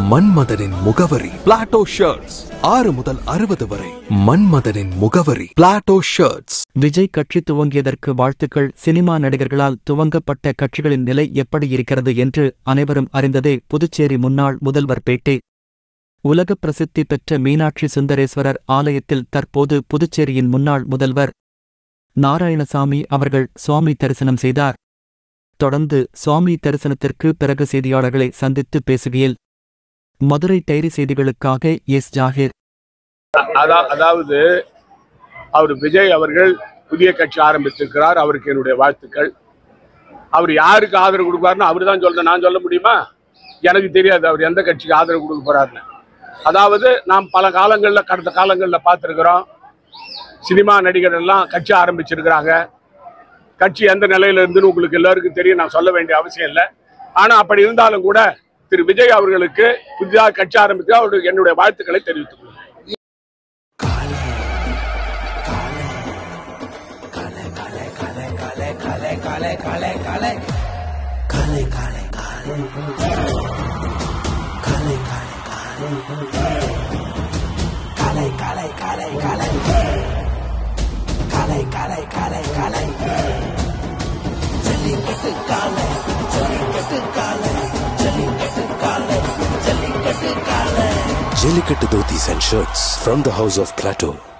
மன்மதனின் முகவரி Plato shirts. 6 முதல் 60 வரை. மன்மதனின் முகவரி பிளாட்டோ ஷர்ட்ஸ். விஜய் கட்சி துவங்கியதற்கு வாழ்த்துக்கள். சினிமா நடிகர்களால் துவங்கப்பட்ட கட்சிகளின் நிலை எப்படி இருக்கிறது என்று அனைவரும் அறிந்ததே. புதுச்சேரி முன்னாள் முதல்வர் பேட்டி. உலக பிரசித்தி பெற்ற மீனாட்சி சுந்தரேஸ்வரர் ஆலயத்தில் தற்போது புதுச்சேரியின் முன்னாள் முதல்வர் நாராயணசாமி அவர்கள் சுவாமி தரிசனம் செய்தார். தொடர்ந்து சுவாமி தரிசனத்திற்கு பிறகு செய்தியாளர்களை சந்தித்து பேசுகையில் மதுரை டைரி செய்திகளுக்காக எஸ். ஜாகிர். அதாவது அவர் விஜய் அவர்கள் புதிய கட்சி ஆரம்பித்திருக்கிறார். அவருக்கு என்னுடைய வாழ்த்துக்கள். அவர் யாருக்கு ஆதரவு கொடுப்பாருன்னு அவரு தான் சொல்ற, நான் சொல்ல முடியுமா? எனக்கு தெரியாது அவர் எந்த கட்சிக்கு ஆதரவு கொடுக்க போறாருன்னு. அதாவது நாம் பல காலங்களில் கடந்த காலங்களில் பார்த்துருக்கிறோம். சினிமா நடிகர் எல்லாம் கட்சி ஆரம்பிச்சிருக்கிறாங்க. கட்சி எந்த நிலையில இருந்துன்னு உங்களுக்கு எல்லாருக்கும் தெரியும், நான் சொல்ல வேண்டிய அவசியம் இல்லை. ஆனா அப்படி இருந்தாலும் கூட திரு விஜய் அவர்களுக்கு புதிதாக கட்சி ஆரம்பித்து அவருக்கு என்னுடைய வாழ்த்துக்களை தெரிவித்துக் கொள்கிறேன். Jellicate dhotis and shirts from the house of Plateau.